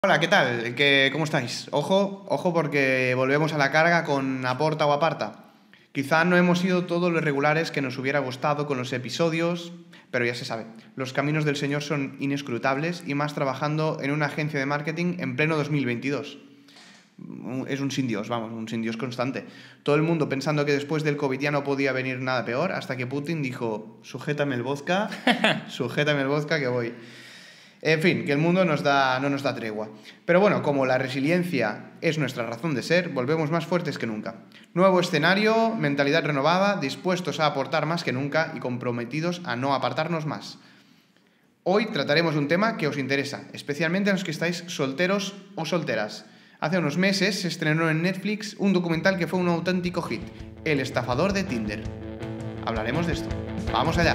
Hola, ¿qué tal? ¿Cómo estáis? Ojo porque volvemos a la carga con Aporta o Aparta. Quizá no hemos sido todos los regulares que nos hubiera gustado con los episodios, pero ya se sabe, los caminos del Señor son inescrutables y más trabajando en una agencia de marketing en pleno 2022. Es un sin Dios, vamos, un sin Dios constante. Todo el mundo pensando que después del COVID ya no podía venir nada peor, hasta que Putin dijo, sujétame el vodka que voy. En fin, que el mundo no nos da tregua. Pero bueno, como la resiliencia es nuestra razón de ser, volvemos más fuertes que nunca. Nuevo escenario, mentalidad renovada, dispuestos a aportar más que nunca y comprometidos a no apartarnos más. Hoy trataremos un tema que os interesa, especialmente a los que estáis solteros o solteras. Hace unos meses se estrenó en Netflix un documental que fue un auténtico hit, El estafador de Tinder. Hablaremos de esto. ¡Vamos allá!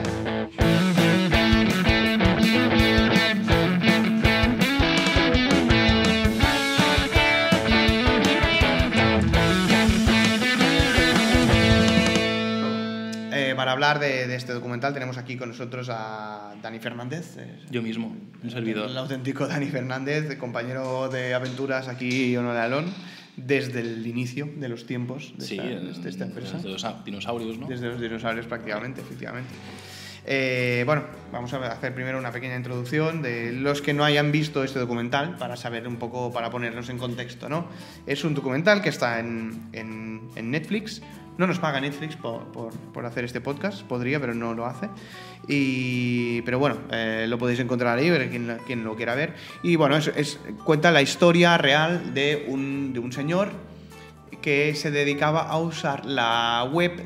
Para hablar de este documental tenemos aquí con nosotros a Dani Fernández. Yo mismo, un servidor. El auténtico Dani Fernández, compañero de aventuras aquí en Olaleón, desde el inicio de los tiempos de esta empresa. Desde los dinosaurios, ¿no? Desde los dinosaurios prácticamente, efectivamente. Bueno, vamos a hacer primero una pequeña introducción de los que no hayan visto este documental para saber un poco, para ponernos en contexto, ¿no? Es un documental que está en Netflix. No nos paga Netflix por hacer este podcast, podría, pero no lo hace. Pero bueno, lo podéis encontrar ahí, ver quien lo quiera ver. Y bueno, cuenta la historia real de un señor que se dedicaba a usar la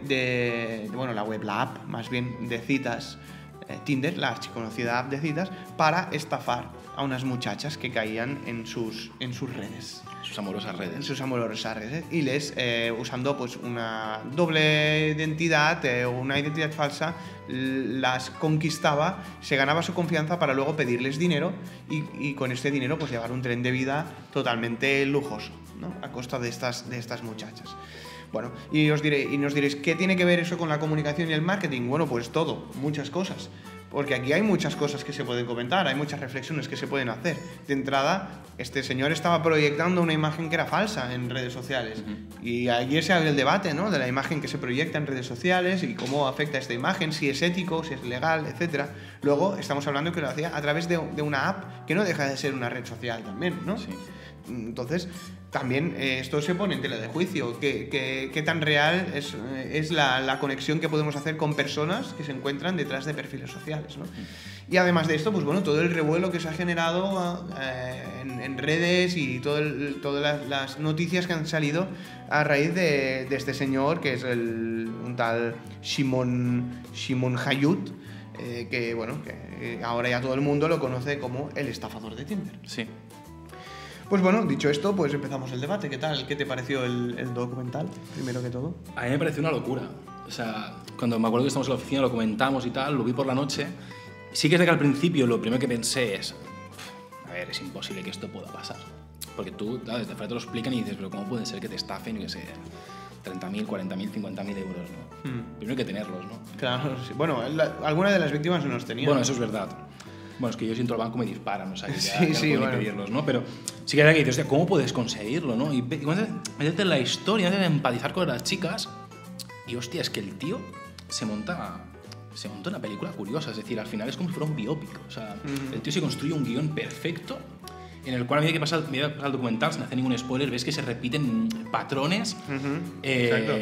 app más bien de citas, Tinder, la archiconocida app de citas, para estafar a unas muchachas que caían en sus redes. Sus amorosas redes. En sus amorosas redes. Y les, usando pues una doble identidad, una identidad falsa, las conquistaba, se ganaba su confianza para luego pedirles dinero y con este dinero pues llevar un tren de vida totalmente lujoso, ¿no? A costa de estas muchachas. Bueno, y nos diréis, ¿qué tiene que ver eso con la comunicación y el marketing? Bueno, pues todo, muchas cosas. Porque aquí hay muchas cosas que se pueden comentar, hay muchas reflexiones que se pueden hacer. De entrada, este señor estaba proyectando una imagen que era falsa en redes sociales. Y ahí se abre el debate, ¿no? De la imagen que se proyecta en redes sociales y cómo afecta esta imagen, si es ético, si es legal, etc. Luego, estamos hablando que lo hacía a través de una app que no deja de ser una red social también, ¿no? Sí. Entonces, también esto se pone en tela de juicio. ¿Qué tan real es la conexión que podemos hacer con personas que se encuentran detrás de perfiles sociales, ¿no? Y además de esto, pues bueno, todo el revuelo que se ha generado en redes y todas las noticias que han salido a raíz de este señor, que es un tal Shimon Hayut, que bueno, que ahora ya todo el mundo lo conoce como el estafador de Tinder. Sí. Pues bueno, dicho esto, pues empezamos el debate. ¿Qué tal? ¿Qué te pareció el documental, primero que todo? A mí me pareció una locura. O sea, cuando me acuerdo que estamos en la oficina, lo comentamos y tal, lo vi por la noche. Sí que es de que al principio lo primero que pensé es, a ver, es imposible que esto pueda pasar. Porque tú, desde fuera te lo explican y dices, pero ¿cómo puede ser que te estafen, yo qué sé, 30.000, 40.000, 50.000 euros, ¿no? Primero hay que tenerlos, ¿no? Claro, sí. Bueno, alguna de las víctimas no los tenía. Bueno, eso es verdad. Bueno, es que yo si entro al banco me disparan, o sea, que ya no puedo ni pedirlos, ¿no? Pero sí que era que dices, hostia, ¿cómo puedes conseguirlo, no? Y métete en la historia, métete en empatizar con las chicas. Y hostia, es que el tío se monta una película curiosa, es decir, al final es como si fuera un biópico. O sea, el tío se construye un guión perfecto en el cual a medida que pasa el documental, sin hacer ningún spoiler, ves que se repiten patrones. Exacto.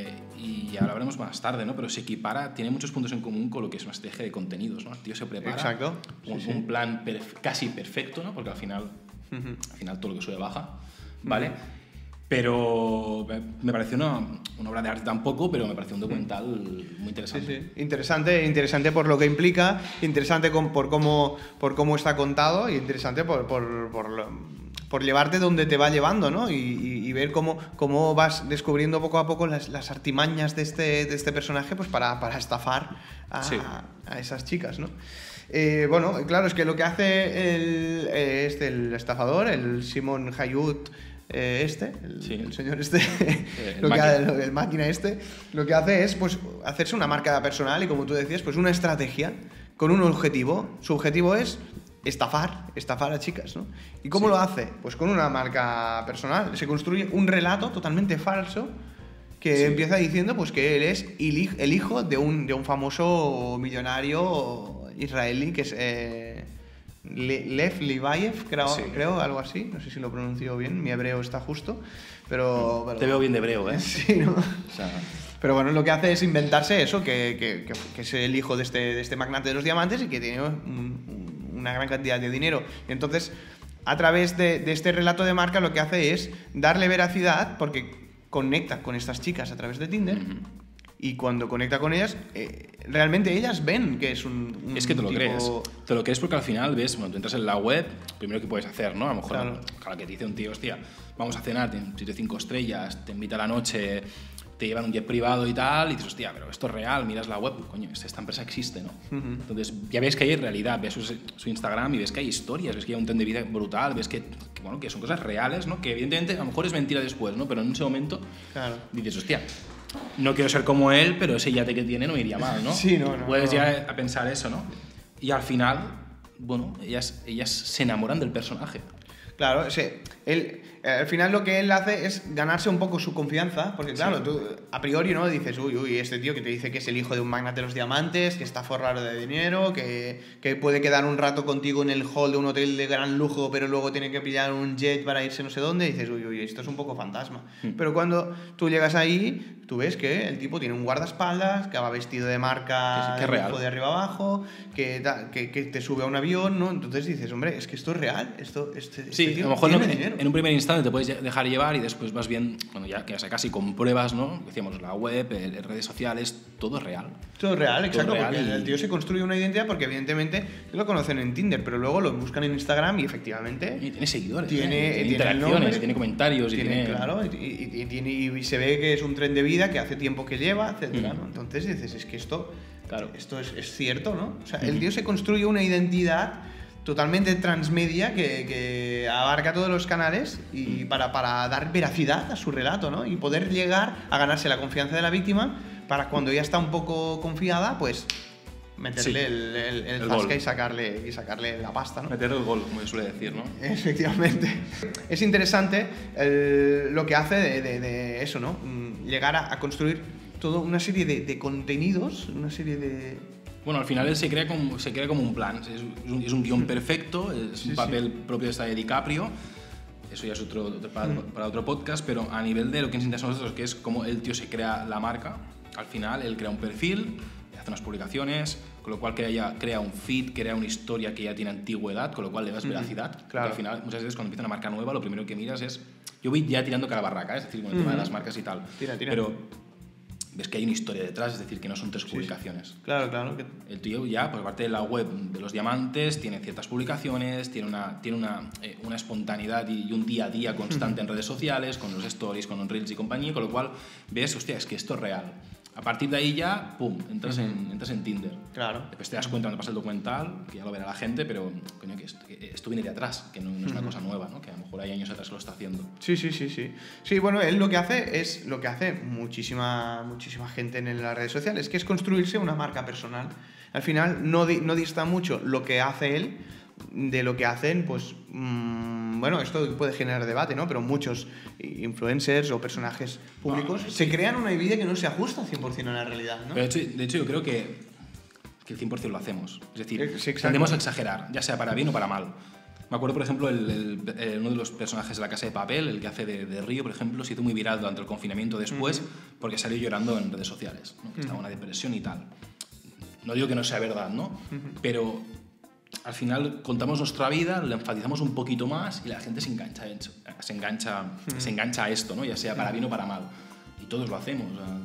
Y ya lo hablaremos más tarde, ¿no? Pero se equipara, tiene muchos puntos en común con lo que es una estrategia de contenidos, ¿no? El tío se prepara. Exacto. Un plan casi perfecto, ¿no? Porque al final todo lo que sube baja, ¿vale? Pero me pareció una obra de arte tampoco, pero me pareció un documental muy interesante. Sí. Interesante por lo que implica, interesante por cómo está contado y interesante por llevarte donde te va llevando, ¿no? Y ver cómo vas descubriendo poco a poco las artimañas de este personaje, pues para estafar a esas chicas, ¿no? Bueno, claro, es que lo que hace el estafador, el Shimon Hayut, el señor este, el máquina este, lo que hace es pues hacerse una marca personal y, como tú decías, pues una estrategia con un objetivo. Su objetivo es estafar a chicas, ¿no? ¿Y cómo lo hace? Pues con una marca personal. Se construye un relato totalmente falso que empieza diciendo pues que él es el hijo de un famoso millonario israelí que es Lev Levayev, creo, algo así. No sé si lo pronuncio bien, mi hebreo está justo, pero... Te veo bien de hebreo, ¿eh? Sí, ¿no? O sea, pero bueno, lo que hace es inventarse eso, que es el hijo de este magnate de los diamantes y que tiene una gran cantidad de dinero. Y entonces, a través de este relato de marca, lo que hace es darle veracidad, porque conecta con estas chicas a través de Tinder. Y cuando conecta con ellas, realmente ellas ven que es un es que te lo tipo... crees. Te lo crees porque al final ves, bueno, tú entras en la web, primero que puedes hacer, ¿no? A lo mejor, claro, que te dice un tío, hostia, vamos a cenar, te 5 estrellas, te invita a la noche, te llevan un jet privado y tal, y dices, hostia, pero esto es real, miras la web, coño, esta empresa existe, ¿no? Entonces ya ves que hay realidad, ves su Instagram y ves que hay historias, ves que hay un tren de vida brutal, ves que son cosas reales, ¿no? Que evidentemente a lo mejor es mentira después, ¿no? Pero en ese momento dices, hostia, no quiero ser como él, pero ese yate que tiene no me iría mal, ¿no? Sí, no. Puedes ya a pensar eso, ¿no? Y al final, bueno, ellas se enamoran del personaje. Claro, al final lo que él hace es ganarse un poco su confianza, porque claro, tú a priori no dices, uy, este tío que te dice que es el hijo de un magnate de los diamantes, que está forrado de dinero, que puede quedar un rato contigo en el hall de un hotel de gran lujo, pero luego tiene que pillar un jet para irse no sé dónde, y dices, uy, esto es un poco fantasma. Pero cuando tú llegas ahí, tú ves que el tipo tiene un guardaespaldas, que va vestido de marca que es real, de arriba abajo, que te sube a un avión, ¿no? Entonces dices, hombre, es que esto es real, sí, a lo mejor en un primer instante te puedes dejar llevar y después vas bien, cuando ya casi compruebas, ¿no? Decíamos, la web, redes sociales, todo es real. Todo es real, exacto, real porque el tío se construye una identidad porque evidentemente lo conocen en Tinder, pero luego lo buscan en Instagram y efectivamente... Y tiene seguidores, tiene interacciones, tiene comentarios. Claro, y se ve que es un tren de vida que hace tiempo que lleva, etcétera, ¿no? Entonces dices, es que esto es cierto, ¿no? O sea, el tío se construye una identidad totalmente transmedia que abarca todos los canales y para dar veracidad a su relato, ¿no? Y poder llegar a ganarse la confianza de la víctima para cuando ya está un poco confiada, pues meterle el zasca y sacarle la pasta, ¿no? Meter el gol, como se suele decir, ¿no? Efectivamente. Es interesante lo que hace de eso, ¿no? Llegar a construir toda una serie de contenidos, una serie de... Bueno, al final él se crea como un plan, es un guión perfecto, es un papel propio de DiCaprio, eso ya es para otro podcast, pero a nivel de lo que nos interesa a nosotros, que es cómo el tío se crea la marca, al final él crea un perfil, hace unas publicaciones, con lo cual crea un feed, crea una historia que ya tiene antigüedad, con lo cual le das veracidad. Claro. Al final, muchas veces cuando empieza una marca nueva, lo primero que miras es... Yo voy ya tirando cara a barraca, es decir, con el tema de las marcas y tal. Tira. Pero ves que hay una historia detrás, es decir, que no son 3 publicaciones. Claro. El tío ya, por parte de la web de los diamantes, tiene ciertas publicaciones, tiene una espontaneidad y un día a día constante en redes sociales, con los stories, con los reels y compañía, con lo cual ves, hostia, es que esto es real. A partir de ahí ya, pum, entras en Tinder. Claro. Después te das cuenta cuando pasa el documental, que ya lo verá la gente, pero coño, que esto viene de atrás, que no es una cosa nueva, ¿no? Que a lo mejor hay años atrás que lo está haciendo. Sí. Sí, bueno, él lo que hace es lo que hace muchísima gente en las redes sociales, que es construirse una marca personal. Al final no dista mucho lo que hace él de lo que hacen, pues, bueno, esto puede generar debate, ¿no? Pero muchos influencers o personajes públicos se crean una vida que no se ajusta 100% a la realidad, ¿no? Pero de hecho yo creo que el 100% lo hacemos. Es decir, sí, tendemos a exagerar, ya sea para bien o para mal. Me acuerdo, por ejemplo, uno de los personajes de La Casa de Papel, el que hace de Río, por ejemplo, se hizo muy viral durante el confinamiento después porque salió llorando en redes sociales, ¿no? Que estaba en una depresión y tal. No digo que no sea verdad, ¿no? Pero al final contamos nuestra vida, le enfatizamos un poquito más y la gente se engancha a esto, ¿no? Ya sea para bien o para mal. Y todos lo hacemos.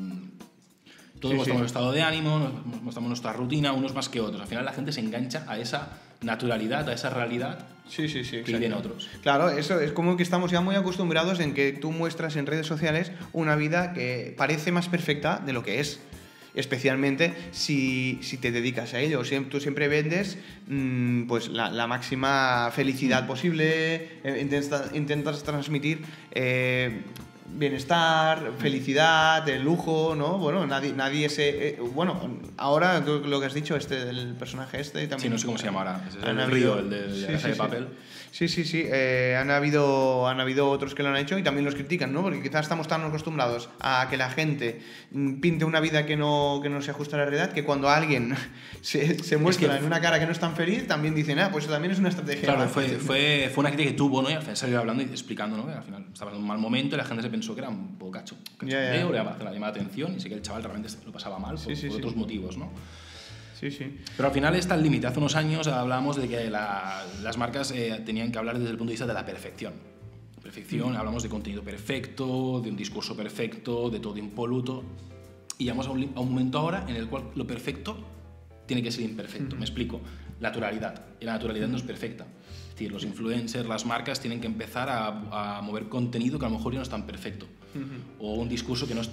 Todos mostramos nuestro estado de ánimo, nos mostramos nuestra rutina, unos más que otros. Al final la gente se engancha a esa naturalidad, a esa realidad que viven otros. Claro, eso es como que estamos ya muy acostumbrados en que tú muestras en redes sociales una vida que parece más perfecta de lo que es. Especialmente si te dedicas a ello. Tú siempre vendes pues la máxima felicidad posible, intentas transmitir bienestar, felicidad, lujo, ¿no? Bueno, nadie se... bueno, ahora lo que has dicho, el personaje también... Sí, no sé cómo se llama ahora. Es el Río, el de la casa de papel. Sí. Han habido otros que lo han hecho y también los critican, ¿no? Porque quizás estamos tan acostumbrados a que la gente pinte una vida que no se ajusta a la realidad, que cuando alguien se muestra en una cara que no es tan feliz, también dicen, pues también es una estrategia. Claro, fue una crítica que tuvo, ¿no? Y al final salió hablando y explicando, ¿no? Que al final estaba en un mal momento y la gente se pensó que era un poco cachondeo, le llamaba la atención y sé que el chaval realmente lo pasaba mal por otros motivos, ¿no? Sí. Pero al final está el límite. Hace unos años hablábamos de que las marcas tenían que hablar desde el punto de vista de la perfección. Hablamos de contenido perfecto, de un discurso perfecto, de todo impoluto. Y llegamos a un momento ahora en el cual lo perfecto tiene que ser imperfecto. Me explico. Naturalidad. Y la naturalidad no es perfecta. Es decir, los influencers, las marcas tienen que empezar a mover contenido que a lo mejor ya no es tan perfecto. O un discurso que no es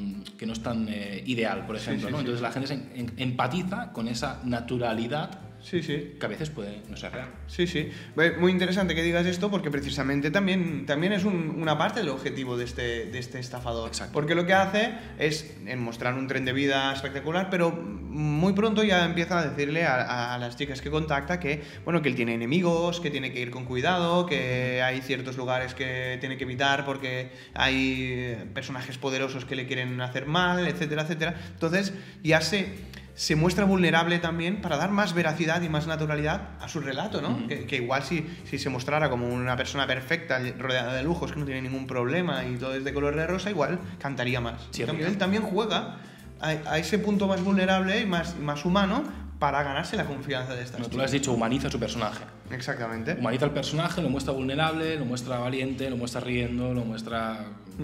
tan ideal, por ejemplo. ¿no? Entonces la gente se empatiza con esa naturalidad que a veces puede no ser real. Sí. Muy interesante que digas esto porque precisamente también es una parte del objetivo de este estafador. Exacto. Porque lo que hace es mostrar un tren de vida espectacular, pero muy pronto ya empieza a decirle a las chicas que contacta que él tiene enemigos, que tiene que ir con cuidado, que hay ciertos lugares que tiene que evitar porque hay personajes poderosos que le quieren hacer mal, etcétera, etcétera. Entonces ya se muestra vulnerable también para dar más veracidad y más naturalidad a su relato, ¿no? Que igual si se mostrara como una persona perfecta, rodeada de lujos, que no tiene ningún problema y todo es de color de rosa, igual cantaría más. Sí, él también juega a ese punto más vulnerable y más humano para ganarse la confianza de estas chicas. Tú lo has dicho, humaniza su personaje. Exactamente. Humaniza el personaje, lo muestra vulnerable, lo muestra valiente, lo muestra riendo, lo muestra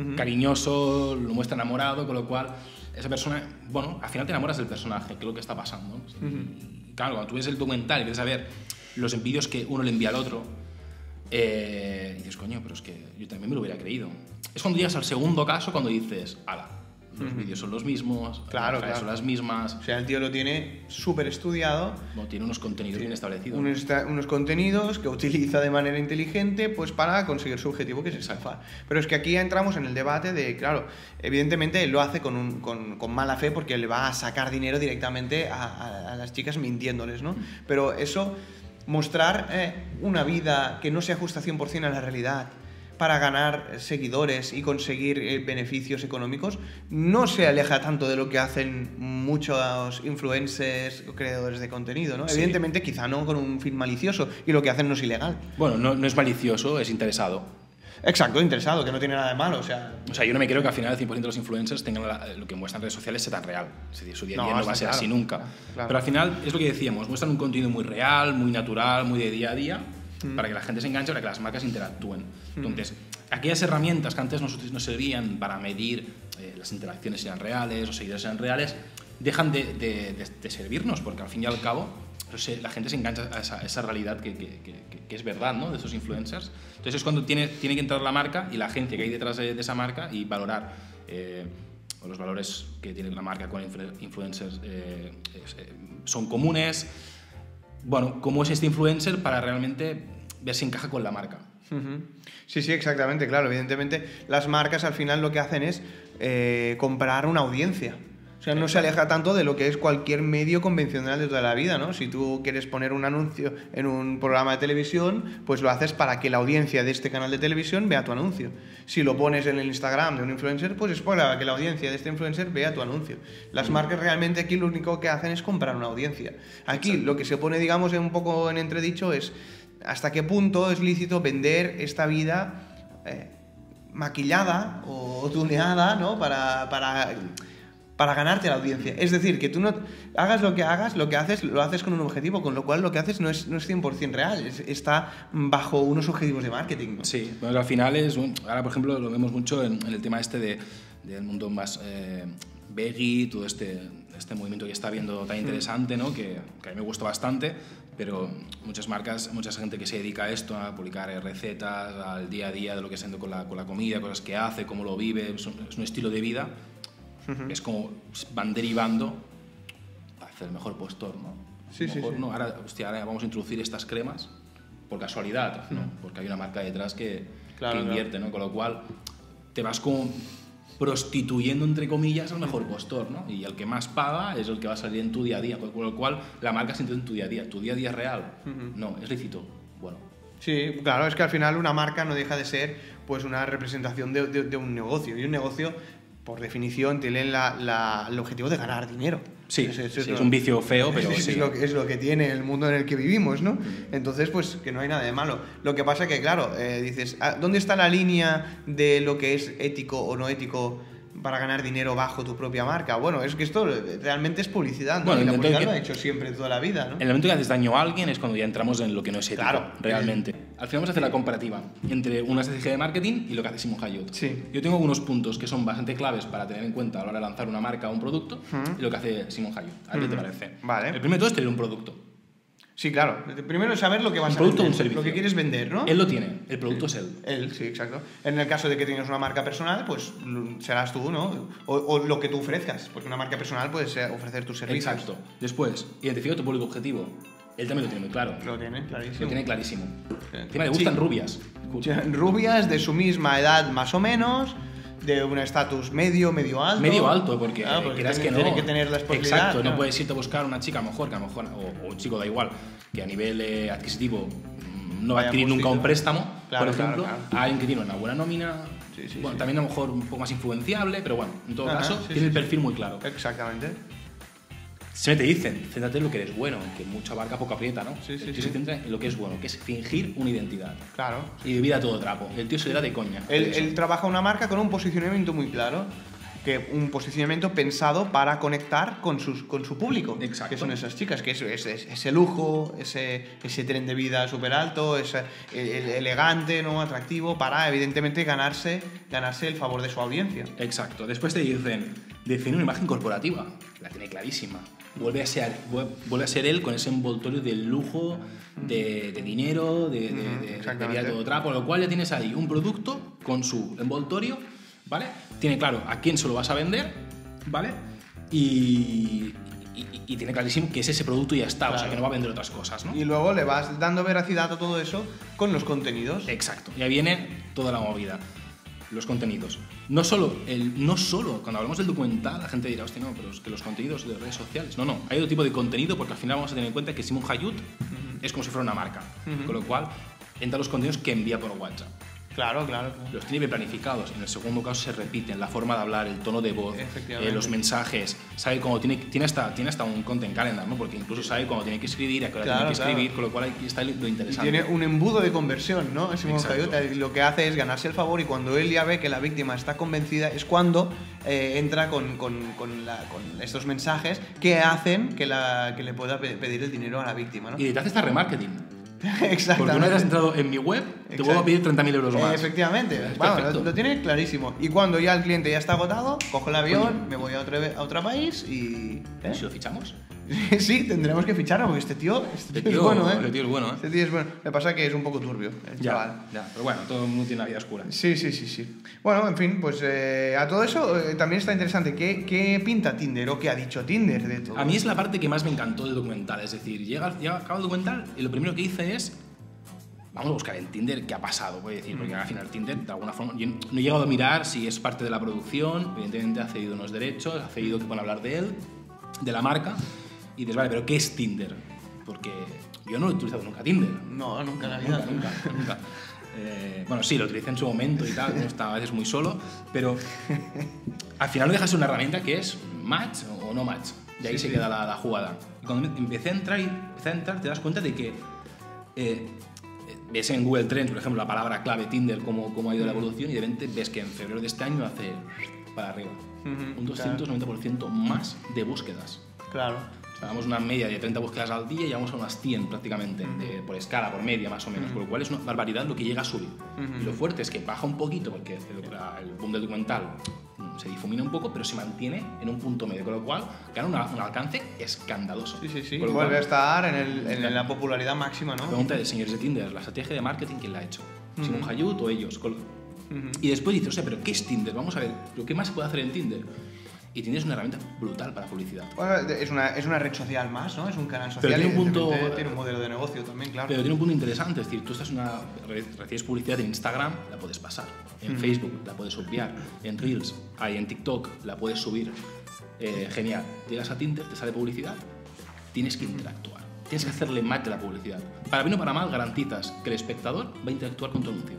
cariñoso, lo muestra enamorado, con lo cual esa persona, al final te enamoras del personaje, que es lo que está pasando. Y claro, cuando tú ves el documental y quieres saber los envíos que uno le envía al otro, y dices, coño, pero es que yo también me lo hubiera creído. Es cuando llegas al segundo caso, cuando dices, ala, los vídeos son los mismos, claro. Son las mismas. O sea, el tío lo tiene súper estudiado. Tiene unos contenidos bien establecidos. Unos contenidos que utiliza de manera inteligente pues para conseguir su objetivo, que es estafar. Pero es que aquí ya entramos en el debate de, claro, evidentemente él lo hace con mala fe porque le va a sacar dinero directamente a las chicas mintiéndoles, ¿no? Pero eso, mostrar una vida que no se ajusta 100% a la realidad para ganar seguidores y conseguir beneficios económicos, no se aleja tanto de lo que hacen muchos influencers o creadores de contenido, ¿no? Sí. Evidentemente, quizá no con un fin malicioso, y lo que hacen no es ilegal. Bueno, no es malicioso, es interesado. Exacto, interesado, que no tiene nada de malo, o sea, yo no me creo que al final el 100% de los influencers tengan lo que muestran en redes sociales sea tan real. Es decir, su día a día no va a ser así nunca. Claro. Pero al final, es lo que decíamos, muestran un contenido muy real, muy natural, muy de día a día, para que la gente se enganche, para que las marcas interactúen. Entonces, aquellas herramientas que antes nos servían para medir las interacciones sean reales, los seguidores sean reales, dejan de servirnos, porque al fin y al cabo la gente se engancha a esa realidad que es verdad, ¿no? De esos influencers. Entonces es cuando tiene que entrar la marca y la gente que hay detrás de esa marca y valorar los valores que tiene la marca con influencers son comunes. ¿Cómo es este influencer para realmente ver si encaja con la marca? Sí, exactamente, claro. Evidentemente, las marcas al final lo que hacen es comprar una audiencia. O sea, no se aleja tanto de lo que es cualquier medio convencional de toda la vida, ¿no? Si tú quieres poner un anuncio en un programa de televisión, pues lo haces para que la audiencia de este canal de televisión vea tu anuncio. Si lo pones en el Instagram de un influencer, pues es para que la audiencia de este influencer vea tu anuncio. Las marcas realmente aquí lo único que hacen es comprar una audiencia. Aquí Exacto. Lo que se pone, digamos, un poco en entredicho es hasta qué punto es lícito vender esta vida maquillada o tuneada, ¿no? Para ganarte la audiencia. Es decir, que tú no hagas, lo que haces, lo haces con un objetivo, con lo cual lo que haces no es 100% real, está bajo unos objetivos de marketing, ¿no? Sí, al final ahora por ejemplo lo vemos mucho en el tema del mundo más veggie, todo este movimiento que está viendo tan interesante, ¿no? que a mí me gusta bastante, pero muchas marcas, mucha gente que se dedica a esto, a publicar recetas, al día a día de lo que está haciendo con la comida, cosas que hace, cómo lo vive, es un estilo de vida. Es como van derivando para hacer el mejor postor, ¿no? Sí. ¿no? Ahora vamos a introducir estas cremas por casualidad, ¿no? Porque hay una marca detrás que invierte, ¿no? Con lo cual te vas como prostituyendo, entre comillas, al mejor postor, ¿no? Y el que más paga es el que va a salir en tu día a día, con lo cual la marca se entiende en tu día a día. ¿Tu día a día es real? No, es lícito. Bueno. Sí, claro, es que al final una marca no deja de ser pues una representación de un negocio, y un negocio, por definición, tiene el objetivo de ganar dinero. Sí, es un vicio feo, pero sí. Es lo que tiene el mundo en el que vivimos, ¿no? Entonces, pues que no hay nada de malo. Lo que pasa que, claro, dices, ¿dónde está la línea de lo que es ético o no ético para ganar dinero bajo tu propia marca? Bueno, es que esto realmente es publicidad, ¿no? Bueno, y la publicidad lo ha hecho siempre toda la vida, ¿no? En el momento que haces daño a alguien es cuando ya entramos en lo que no es ético, claro, realmente. Al final vamos a hacer la comparativa entre una estrategia de marketing y lo que hace Simon Hayut. Sí. Yo tengo algunos puntos que son bastante claves para tener en cuenta a la hora de lanzar una marca o un producto y lo que hace Simon Hayut. ¿A qué te parece? Vale. El primero de todo es tener un producto. Sí, claro. Primero es saber lo que vas a producto vender, o un servicio. lo que quieres vender, ¿no? Él lo tiene, el producto es él. Él, sí, exacto. En el caso de que tengas una marca personal, pues serás tú, ¿no? O lo que tú ofrezcas, porque una marca personal puedes ofrecer tus servicios. Exacto. Después, identifica tu público objetivo. Él también lo tiene muy claro. Lo tiene clarísimo. Lo tiene clarísimo. Sí. Encima le gustan rubias. Rubias de su misma edad, más o menos, de un estatus medio alto. Medio alto, porque quieras que no. Tiene que tener la exposibilidad. Exacto, no puedes irte a buscar una chica mejor, que a lo mejor, o un chico da igual, que a nivel adquisitivo no va a adquirir nunca un préstamo, por ejemplo, a alguien que tiene una buena nómina. Bueno, también a lo mejor un poco más influenciable, pero bueno, en todo caso, tiene el perfil muy claro. Exactamente. Siempre te dicen, céntrate en lo que eres bueno, que mucha barca poco aprieta, ¿no? Sí. Se centra en lo que es bueno, que es fingir una identidad. Claro. Y vivir a todo trapo. El tío se le da de coña. Él trabaja una marca con un posicionamiento muy claro, que un posicionamiento pensado para conectar con su público. Exacto. Que son esas chicas, que es ese lujo, ese tren de vida súper alto, elegante, ¿no? Atractivo, para evidentemente ganarse el favor de su audiencia. Exacto. Después te dicen, define una imagen corporativa. La tiene clarísima. Vuelve a ser él con ese envoltorio del lujo, de dinero, de vida de todo trapo, lo cual ya tienes ahí un producto con su envoltorio, ¿vale? Tiene claro a quién se lo vas a vender, ¿vale? Y tiene clarísimo que es ese producto y ya está, claro. O sea que no va a vender otras cosas, ¿no? Y luego le vas dando veracidad a todo eso con los contenidos. Exacto, ya viene toda la movida. Los contenidos. No solo, cuando hablamos del documental, la gente dirá, hostia, no, pero es que los contenidos de redes sociales. No, hay otro tipo de contenido porque al final vamos a tener en cuenta que Simon Hayut es como si fuera una marca. Con lo cual, entra los contenidos que envía por WhatsApp. Claro. Los tiene bien planificados. En el segundo caso se repiten la forma de hablar, el tono de voz, los mensajes. Sabe cómo tiene hasta un content calendar, ¿no? Porque incluso sabe cuándo tiene que escribir, a qué hora tiene que escribir, con lo cual aquí está lo interesante. Y tiene un embudo de conversión, ¿no? Simon Hayut lo que hace es ganarse el favor y cuando él ya ve que la víctima está convencida es cuando entra con estos mensajes que hacen que le pueda pedir el dinero a la víctima, ¿no? Y te hace esta remarketing. Exactamente. Porque una vez has entrado en mi web, te vuelvo a pedir 30.000 euros más. Efectivamente. Bueno, lo tiene clarísimo. Y cuando ya el cliente ya está agotado, cojo el avión, me voy a otro país y... ¿Y si lo fichamos? Sí, tendremos que ficharlo porque este tío es bueno, ¿eh? Este tío es bueno, ¿eh? Este tío es bueno. Me pasa que es un poco turbio, el chaval. Ya, pero bueno, todo el mundo tiene una vida oscura. Sí. Bueno, en fin, pues a todo eso también está interesante. ¿Qué pinta Tinder o qué ha dicho Tinder de todo? A mí es la parte que más me encantó del documental. Es decir, acaba el documental y lo primero que hice es... Vamos a buscar en Tinder qué ha pasado, voy a decir, porque al final Tinder, de alguna forma, yo no he llegado a mirar si es parte de la producción, evidentemente ha cedido unos derechos, ha cedido que puedan hablar de él, de la marca, y dices, vale, pero ¿qué es Tinder? Porque yo no he utilizado nunca Tinder. No, nunca en la vida. Nunca. Bueno, sí, lo utilicé en su momento y tal, estaba a veces muy solo, pero al final no deja de ser una herramienta que es match o no match, y ahí se queda la jugada. Y cuando empecé a entrar, te das cuenta de que ves en Google Trends, por ejemplo, la palabra clave Tinder, cómo ha ido la evolución, y de repente ves que en febrero de este año hace para arriba. Un 290% más de búsquedas. Claro. O sea, damos una media de 30 búsquedas al día y llegamos a unas 100 prácticamente, por escala, por media más o menos, por lo cual es una barbaridad lo que llega a subir. Y lo fuerte es que baja un poquito porque el boom del documental se difumina un poco, pero se mantiene en un punto medio, con lo cual gana un alcance escandaloso. Sí. Vuelve a estar en la popularidad máxima, ¿no? Pregunta de señores de Tinder, la estrategia de marketing, ¿quién la ha hecho? ¿Simon Hayut o ellos? Y después dices, o sea, ¿pero qué es Tinder? Vamos a ver, ¿pero qué más se puede hacer en Tinder? Y Tinder es una herramienta brutal para publicidad. Bueno, es una red social más, ¿no? Es un canal social. Pero tiene un modelo de negocio también, claro. Pero tiene un punto interesante, es decir, tú recibes publicidad en Instagram, la puedes pasar. En Facebook la puedes obviar. En Reels, en TikTok la puedes subir. Genial. Llegas a Tinder, te sale publicidad, tienes que interactuar. Tienes que hacerle match a la publicidad. Para bien o para mal, garantizas que el espectador va a interactuar con tu anuncio.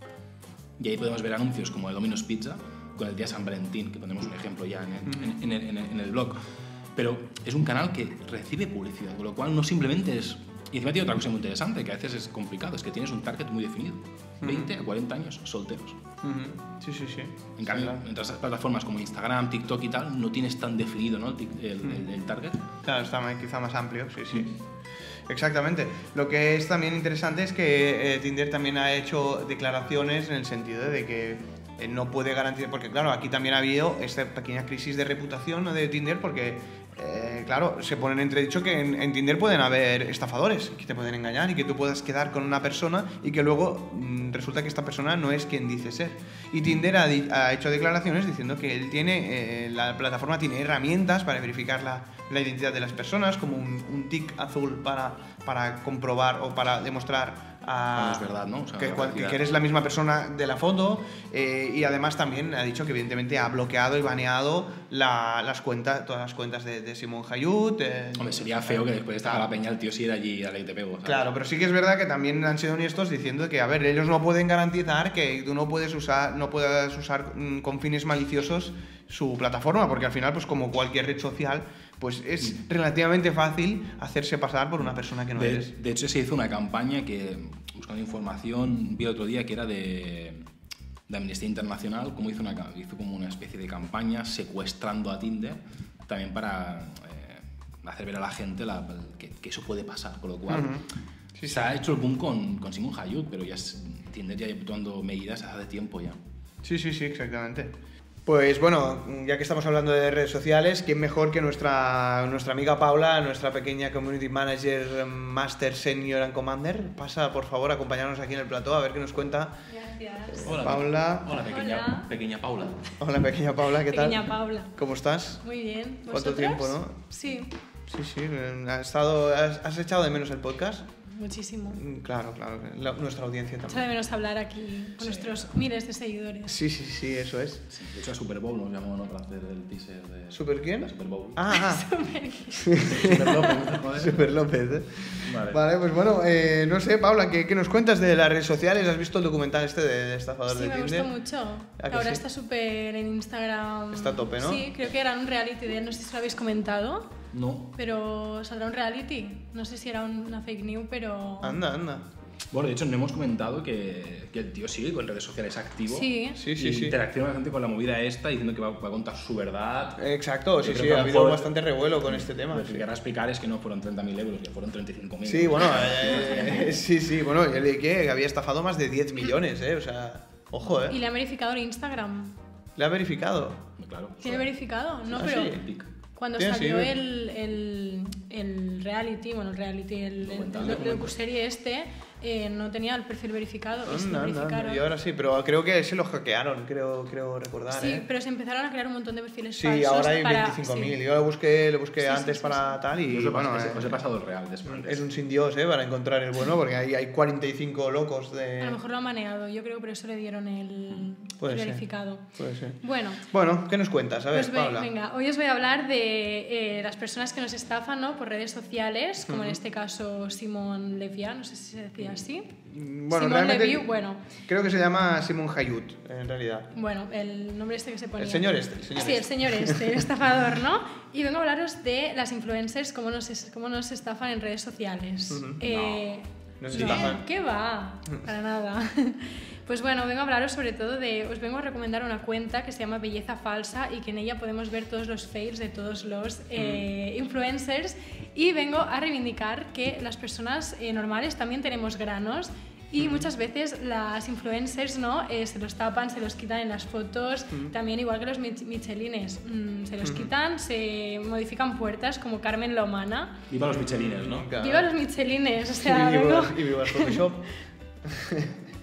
Y ahí podemos ver anuncios como de Domino's Pizza, con el día San Valentín, que ponemos un ejemplo ya en el blog. Pero es un canal que recibe publicidad, con lo cual no simplemente es... Y encima tiene otra cosa muy interesante, que a veces es complicado, es que tienes un target muy definido. 20 a 40 años solteros. Sí. En cambio, en otras plataformas como Instagram, TikTok y tal, no tienes tan definido, ¿no? el target. Claro, está quizá más amplio, sí. Exactamente. Lo que es también interesante es que Tinder también ha hecho declaraciones en el sentido de que no puede garantizar, porque claro, aquí también ha habido esta pequeña crisis de reputación, ¿no?, de Tinder, porque claro, se pone en entredicho que en Tinder pueden haber estafadores que te pueden engañar y que tú puedas quedar con una persona y que luego resulta que esta persona no es quien dice ser. Y Tinder ha hecho declaraciones diciendo que él tiene, la plataforma tiene herramientas para verificar la identidad de las personas, como un tic azul para comprobar o para demostrar es verdad, ¿no? O sea, que eres la misma persona de la foto, y además también ha dicho que evidentemente ha bloqueado y baneado todas las cuentas de Simon Hayut. Hombre, sería feo que después de estar a la peña el tío si era allí a la que te pego, ¿sabes? Claro, pero sí que es verdad que también han sido honestos diciendo que, a ver, ellos no pueden garantizar que tú no puedas usar con fines maliciosos su plataforma, porque al final, pues como cualquier red social, pues es relativamente fácil hacerse pasar por una persona que no eres. De hecho, se hizo una campaña que, buscando información, vi el otro día que era de Amnistía Internacional, como hizo como una especie de campaña secuestrando a Tinder, también para hacer ver a la gente que eso puede pasar, con lo cual se ha hecho el boom con Simon Hayut, pero Tinder ya lleva tomando medidas hace tiempo ya. Sí, exactamente. Pues bueno, ya que estamos hablando de redes sociales, ¿quién mejor que nuestra amiga Paula, nuestra pequeña Community Manager, Master Senior and Commander? Pasa, por favor, a acompañarnos aquí en el plató a ver qué nos cuenta. Gracias. Hola, Paula. Hola, pequeña Paula. Hola, pequeña Paula, ¿qué tal? Pequeña Paula. ¿Cómo estás? Muy bien. ¿Cuánto tiempo, no? Sí. Sí, ¿has echado de menos el podcast? Muchísimo. Claro, nuestra audiencia también. Echa de menos hablar aquí con nuestros miles de seguidores. Sí, eso es. Sí, de hecho a Super Bowl nos llamó, ¿no?, para hacer el teaser de... ¿Super quién? La Super Bowl. Super López, Super López, Vale, pues bueno, no sé, Paula, ¿qué nos cuentas de las redes sociales? ¿Has visto el documental de estafador de Tinder? Sí, me gustó mucho. Ahora está súper en Instagram. Está a tope, ¿no? Sí, creo que era un reality de él, no sé si lo habéis comentado. No. Pero saldrá un reality. No sé si era una fake news, pero... Anda. Bueno, de hecho, no hemos comentado que el tío sigue con redes sociales activo. Sí. Interacciona bastante con la movida esta, diciendo que va a contar su verdad. Exacto, sí, ha habido bastante revuelo con este tema. Lo que querrá explicar es que no fueron 30.000 euros, que fueron 35.000. Sí, bueno, bueno, él de que había estafado más de 10 millones, o sea, ojo, Y le ha verificado en Instagram. ¿Le ha verificado? Claro. ¿Tiene verificado? No, pero... Sí. Cuando salió el reality, el docuserie no tenía el perfil verificado. Y ahora sí, pero creo que se lo hackearon, creo recordar. Sí, pero se empezaron a crear un montón de perfiles falsos. Sí, ahora hay 25.000. Yo lo busqué antes para tal y bueno, os he pasado el real después. Es un sin Dios, para encontrar el bueno, porque hay 45 locos de... A lo mejor lo ha maneado, yo creo que por eso le dieron el verificado. Puede ser. Bueno, ¿qué nos cuentas? A ver, pues Paula. Venga, hoy os voy a hablar de las personas que nos estafan, ¿no?, por redes sociales, como en este caso Simon Levia, no sé si se decía así. Bueno, Simon Levy, creo que se llama Simon Hayut, en realidad. Bueno, el nombre que se ponía. El señor el estafador, ¿no? Y vengo a hablaros de las influencers, cómo nos estafan en redes sociales. No se estafan. ¿Qué va? Para nada. Pues bueno, vengo a hablaros sobre todo os vengo a recomendar una cuenta que se llama Belleza Falsa y que en ella podemos ver todos los fails de todos los influencers, y vengo a reivindicar que las personas normales también tenemos granos y muchas veces las influencers se los tapan, se los quitan en las fotos, también igual que los michelines, se los quitan, se modifican puertas como Carmen Lomana. Viva los michelines, ¿no? Viva los michelines, o sea, y viva el Photoshop.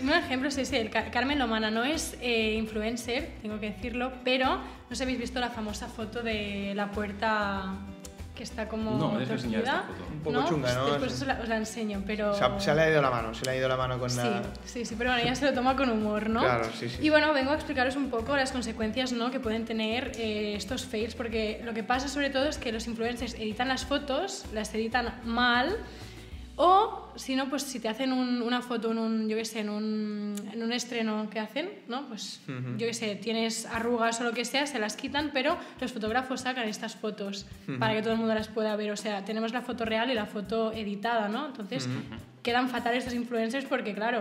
Un ejemplo es ese, Carmen Lomana no es influencer, tengo que decirlo, pero no sé si habéis visto la famosa foto de la puerta que está como no, es enseñar esta foto. Un poco chunga, ¿no? Después os la enseño, pero... Se le ha ido la mano, con la... Sí, pero bueno, ella se lo toma con humor, ¿no? Claro, sí. Y bueno, vengo a explicaros un poco las consecuencias, ¿no?, que pueden tener estos fails, porque lo que pasa sobre todo es que los influencers editan las fotos, las editan mal, o si no, pues si te hacen una foto en un estreno que hacen, ¿no? Pues yo qué sé, tienes arrugas o lo que sea, se las quitan, pero los fotógrafos sacan estas fotos para que todo el mundo las pueda ver. O sea, tenemos la foto real y la foto editada, ¿no? Entonces quedan fatales estos influencers porque, claro,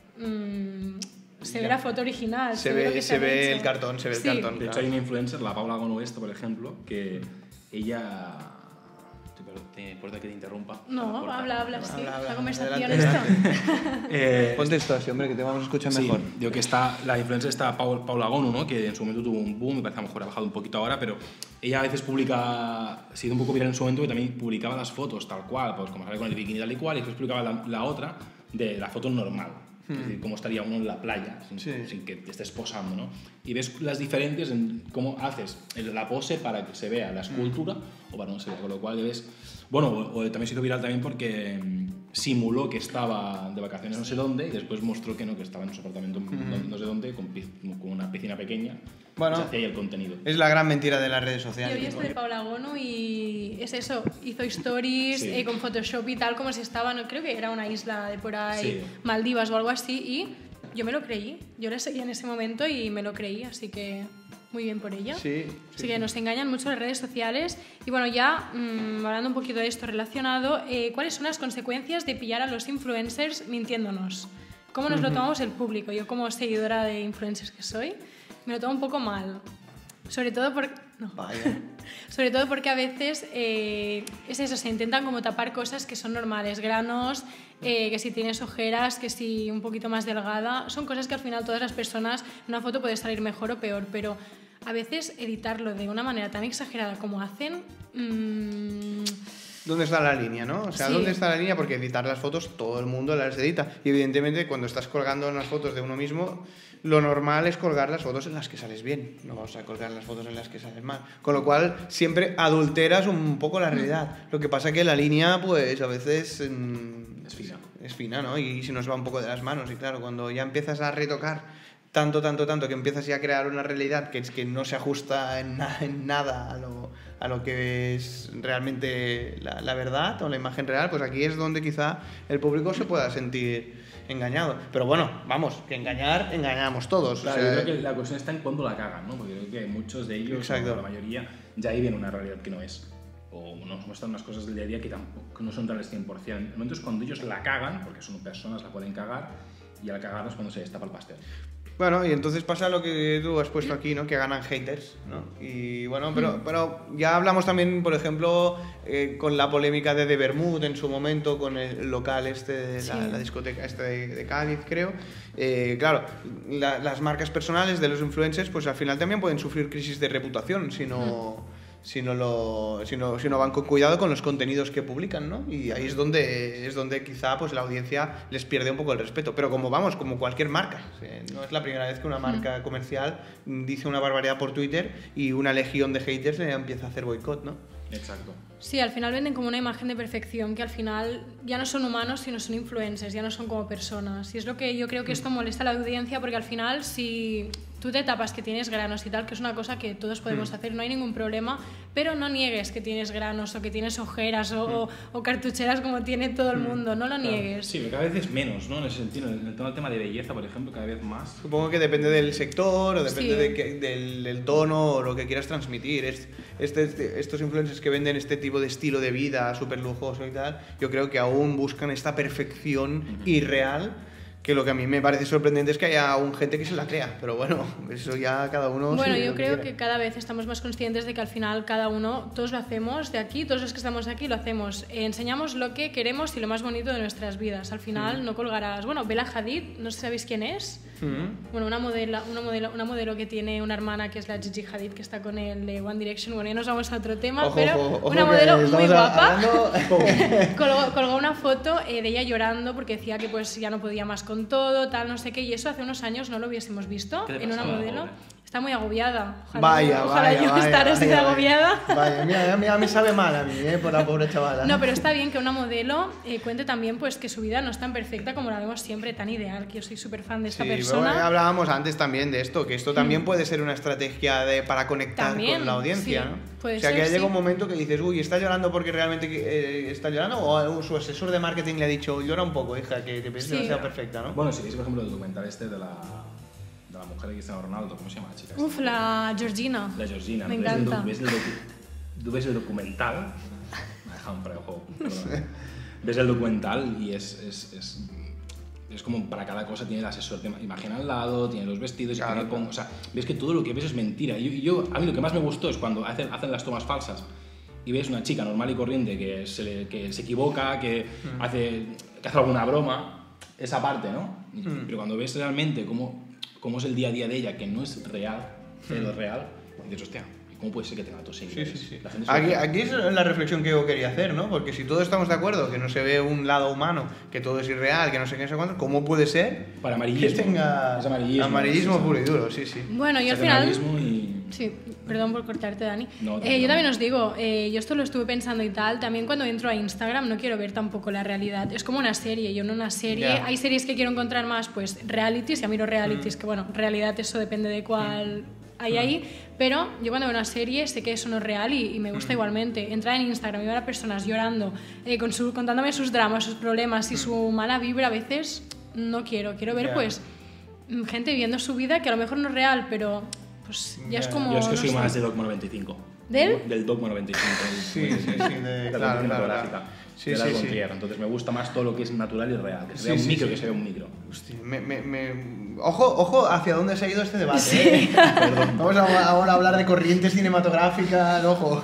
se ve la foto original, se ve el cartón, sí. De hecho, hay una influencer, la Paula Gonuesto, por ejemplo, que ella... Importa que te interrumpa. No, habla, sí. La conversación adelante. esto. Ponte esto así, hombre, que te vamos a escuchar mejor. Digo que la influencer está Paula Gonu, ¿no? Que en su momento tuvo un boom, me parece a lo mejor ha bajado un poquito ahora, pero ella a veces ha sido un poco viral en su momento, que también publicaba las fotos tal cual, pues como sale con el bikini tal y cual, y después publicaba la otra de la foto normal. Es decir, cómo estaría uno en la playa sin que te estés posando, ¿no? Y ves las diferencias en cómo haces la pose para que se vea la escultura o para no se vea, con lo cual ves... Bueno, o también se hizo viral también porque simuló que estaba de vacaciones no sé dónde y después mostró que no, que estaba en su apartamento no sé dónde con una piscina pequeña. Bueno, se hacía ahí el contenido. Es la gran mentira de las redes sociales. Yo vi esto de Paula Gonu y es eso, hizo stories con Photoshop y tal, como si estaba, no, creo que era una isla de por ahí, Maldivas o algo así, y yo me lo creí. Yo la seguía en ese momento y me lo creí, así que muy bien por ella. Así que nos engañan mucho las redes sociales. Y bueno, ya hablando un poquito de esto relacionado, ¿cuáles son las consecuencias de pillar a los influencers mintiéndonos? ¿Cómo nos lo tomamos el público? Yo como seguidora de influencers que soy, me lo tomo un poco mal. Sobre todo porque... No. Sobre todo porque a veces es eso, se intentan como tapar cosas que son normales, granos, que si tienes ojeras, que si un poquito más delgada, son cosas que al final todas las personas, en una foto puede salir mejor o peor, pero a veces editarlo de una manera tan exagerada como hacen... ¿Dónde está la línea, no? O sea, ¿dónde está la línea? Porque editar las fotos todo el mundo las edita. Y evidentemente cuando estás colgando las fotos de uno mismo, lo normal es colgar las fotos en las que sales bien. No vamos a colgar las fotos en las que sales mal. Con lo cual siempre adulteras un poco la realidad. Lo que pasa que la línea, pues a veces... es fina, ¿no? Y se nos va un poco de las manos. Y claro, cuando ya empiezas a retocar tanto que empiezas ya a crear una realidad que no se ajusta en nada a lo que es realmente la verdad o la imagen real, pues aquí es donde quizá el público se pueda sentir engañado. Pero bueno, vamos, que engañamos todos. Claro, yo creo que la cuestión está en cuándo la cagan, ¿no? Porque creo que muchos de ellos, la mayoría, ya viven una realidad que no es. O nos muestran unas cosas del día a día que tampoco no son reales 100%. El momento es cuando ellos la cagan, porque son personas, la pueden cagar, y al cagarnos cuando se destapa el pastel. Bueno, y entonces pasa lo que tú has puesto aquí, ¿no? Que ganan haters, ¿no? Y bueno, pero ya hablamos también, por ejemplo, con la polémica de Vermouth en su momento, con el local la discoteca de Cádiz, creo. Claro, las marcas personales de los influencers, pues al final también pueden sufrir crisis de reputación si no van con cuidado con los contenidos que publican, ¿no? Y ahí es donde quizá pues la audiencia les pierde un poco el respeto. Pero como cualquier marca, no es la primera vez que una marca comercial dice una barbaridad por Twitter y una legión de haters le empieza a hacer boicot, ¿no? Exacto. Sí, al final venden como una imagen de perfección que al final ya no son humanos, sino son influencers, ya no son como personas. Y es lo que yo creo que esto molesta a la audiencia, porque al final si tú te tapas que tienes granos y tal, que es una cosa que todos podemos hacer, no hay ningún problema, pero no niegues que tienes granos o que tienes ojeras o cartucheras como tiene todo el mundo, no lo niegues. Sí, pero cada vez es menos, ¿no? En ese sentido, en el tema de belleza, por ejemplo, cada vez más. Supongo que depende del sector o depende del tono o lo que quieras transmitir. Estos influencers que venden este tipo de estilo de vida súper lujoso y tal, yo creo que aún buscan esta perfección irreal, que lo que a mí me parece sorprendente es que haya aún gente que se la crea, pero bueno, eso ya cada uno... Bueno, yo creo que cada vez estamos más conscientes de que al final cada uno, todos lo hacemos de aquí, todos los que estamos aquí lo hacemos, enseñamos lo que queremos y lo más bonito de nuestras vidas. Al final no colgarás... Bueno, Bella Hadid, no sé si sabéis quién es. Bueno, una modelo que tiene una hermana que es la Gigi Hadid, que está con el de One Direction. Bueno, ya nos vamos a otro tema, pero una modelo muy guapa colgó una foto de ella llorando porque decía que pues ya no podía más con todo, tal, no sé qué, y eso hace unos años no lo hubiésemos visto en una modelo. Está muy agobiada. Ojalá yo estar así de agobiada. Vaya, mira, me sabe mal a mí, por la pobre chavala. No, pero está bien que una modelo cuente también pues que su vida no es tan perfecta como la vemos siempre, tan ideal, que yo soy súper fan de esta persona. Bueno, hablábamos antes también de esto, que esto también puede ser una estrategia para conectar también, con la audiencia, sí, ¿no? Puede o sea, ser, que llega un momento que dices, uy, ¿está llorando porque realmente está llorando? O su asesor de marketing le ha dicho, llora un poco, hija, que te pienses que sea perfecta, ¿no? Bueno, si veis, por ejemplo, el documental de la mujer de Cristiano Ronaldo, ¿cómo se llama la chica? Uf, la Georgina. La Georgina. Me encanta. Tú ves el documental... Me ha dejado un preojo, perdón. Ves el documental y es como para cada cosa tiene el asesor de imagen al lado, tiene los vestidos, claro. O sea, ves que todo lo que ves es mentira. A mí lo que más me gustó es cuando hacen las tomas falsas y ves una chica normal y corriente que se equivoca, que hace alguna broma, esa parte, ¿no? Pero cuando ves realmente cómo es el día a día de ella, que no es real, pero es real, dices, hostia, ¿cómo puede ser que tenga tantos seguidores? Sí. Aquí es la reflexión que yo quería hacer, ¿no? Porque si todos estamos de acuerdo que no se ve un lado humano, que todo es irreal, que no sé qué, no sé cuánto, ¿cómo puede ser para amarillismo, que tenga amarillismo puro y duro? Sí. Bueno, yo al final... Sí, perdón por cortarte, Dani. Yo también os digo, yo esto lo estuve pensando y tal, también cuando entro a Instagram no quiero ver tampoco la realidad. Es como una serie, yo en una serie... Hay series que quiero encontrar más, pues realities, ya miro realities, que bueno, realidad eso depende de cuál hay ahí, pero yo cuando veo una serie sé que eso no es real y me gusta igualmente. Entrar en Instagram y ver a personas llorando, contándome sus dramas, sus problemas y su mala vibra a veces, no quiero ver pues gente viviendo su vida que a lo mejor no es real, pero... Pues ya es como... Yo es que soy más de Dogma 95. Del Dogma 95. Sí, de la cinematográfica. De la Contrier. Entonces me gusta más todo lo que es natural y real. Que se vea un micro, que se vea un micro. Hostia, Ojo hacia dónde se ha ido este debate. Sí. Vamos ahora a hablar de corrientes cinematográficas, ojo.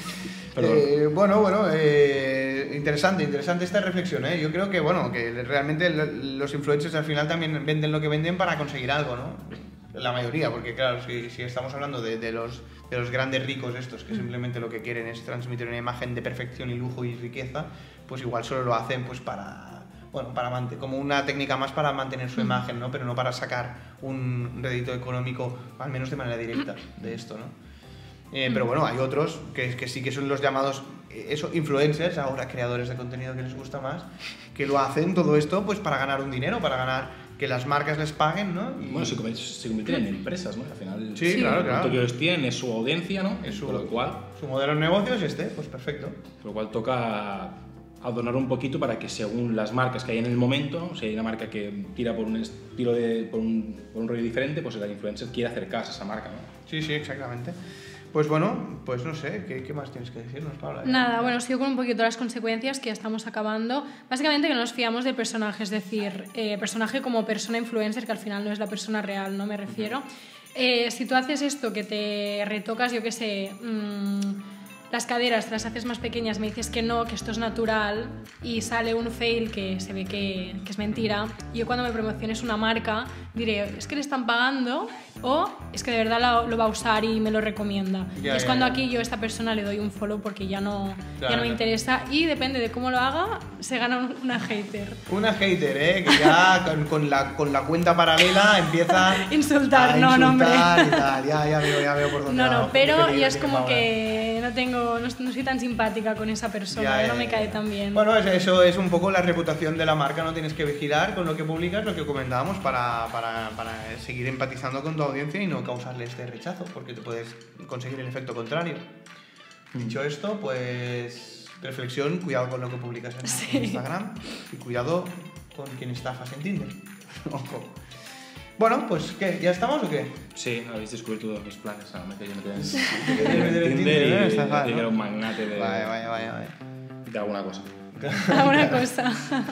Interesante esta reflexión, ¿eh? Yo creo que, que realmente los influencers al final también venden lo que venden para conseguir algo, ¿no? La mayoría, porque claro, si estamos hablando de los grandes ricos estos, que simplemente lo que quieren es transmitir una imagen de perfección y lujo y riqueza, pues igual solo lo hacen pues como una técnica más para mantener su imagen, ¿no? Pero no para sacar un rédito económico, al menos de manera directa, de esto, ¿no? Pero bueno, hay otros que sí que son los llamados influencers, ahora creadores de contenido que les gusta más, que lo hacen todo esto pues para ganar un dinero, para ganar que las marcas les paguen, ¿no? Y... Bueno, se convierten en empresas, ¿no? Al final, sí, claro. Lo que ellos tienen es su audiencia, ¿no? Por lo cual, su modelo de negocio es pues perfecto. Por lo cual toca adornar un poquito para que según las marcas que hay en el momento, si hay una marca que tira por un estilo por un rollo diferente, pues el influencer quiere acercarse a esa marca, ¿no? Sí, exactamente. Pues bueno, pues no sé, ¿qué más tienes que decirnos, Paula? Nada, bueno, sigo con un poquito las consecuencias que ya estamos acabando. Básicamente que no nos fiamos del personaje, es decir, personaje como persona influencer, que al final no es la persona real, no me refiero. Si tú haces esto, que te retocas, yo qué sé, las caderas, te las haces más pequeñas, me dices que no, que esto es natural y sale un fail que se ve que es mentira, yo cuando me promociones una marca diré, es que le están pagando o es que de verdad lo va a usar y me lo recomienda. Y es cuando aquí yo a esta persona le doy un follow porque ya no me interesa y depende de cómo lo haga, se gana una hater. Una hater, que ya con la cuenta paralela empieza insultar, a no, hombre. Y tal. Ya veo por dónde va. No, pero ya es como que no soy tan simpática con esa persona, no me cae tan bien. Bueno, eso es un poco la reputación de la marca, no tienes que vigilar con lo que publicas, lo que comentábamos, para seguir empatizando con tu audiencia y no causarle este rechazo, porque te puedes conseguir el efecto contrario. Dicho esto, pues reflexión, cuidado con lo que publicas en Instagram y cuidado con quien estafas en Tinder. Ojo. Bueno, pues ¿qué? ¿Ya estamos o qué? Sí, habéis descubierto todos mis planes. Me quería meter en Tinder y era un magnate de... Vaya. De alguna cosa. Alguna cosa.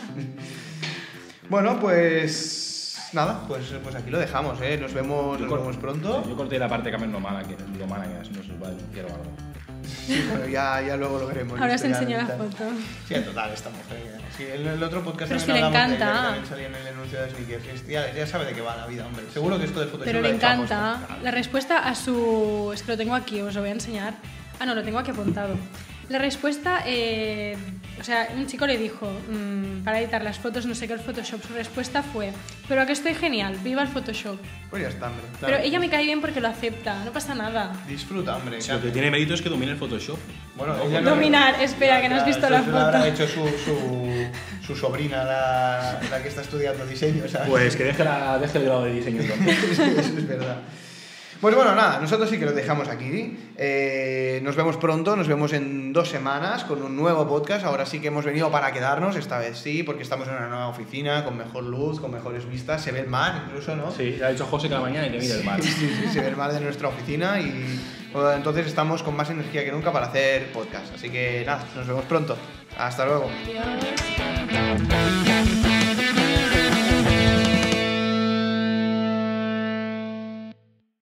Bueno, pues... Nada, pues aquí lo dejamos, ¿eh? Nos vemos pronto. Yo corté la parte que no mala, que no es igual, quiero algo. Sí, bueno, ya luego lo veremos. Ahora se Esto enseña la tal. foto. Sí, total, esta mujer. Sí, el otro podcast Pero es también que le hablamos de ella, encanta. que también salía en el anuncio de Sneakers. Ya sabe de qué va la vida, hombre. Seguro que esto de Photoshop Pero lo le ha hecho a posta. encanta. La respuesta a su... Es que lo tengo aquí, os lo voy a enseñar. Ah, no, lo tengo aquí apuntado. La respuesta... o sea, un chico le dijo, para editar las fotos, no sé qué, el Photoshop. Su respuesta fue, pero aquí estoy genial, viva el Photoshop. Pues ya está, hombre. Pero ella me cae bien porque lo acepta, no pasa nada. Disfruta, hombre. Lo que tiene mérito es que domine el Photoshop. Bueno, ella no- Dominar, espera, que no has visto la eso lo habrá foto. hecho su sobrina, la que está estudiando diseño, ¿sabes? Pues que deje el grado de diseño entonces. Sí, eso es verdad. Pues bueno, nada, nosotros sí que lo dejamos aquí. Nos vemos pronto, nos vemos en 2 semanas con un nuevo podcast. Ahora sí que hemos venido para quedarnos, esta vez sí, porque estamos en una nueva oficina, con mejor luz, con mejores vistas. Se ve el mar incluso, ¿no? Sí, le ha dicho José que a la mañana y que mire el mar. Sí, se ve el mar de nuestra oficina y bueno, entonces estamos con más energía que nunca para hacer podcast. Así que nada, nos vemos pronto. Hasta luego. Adiós.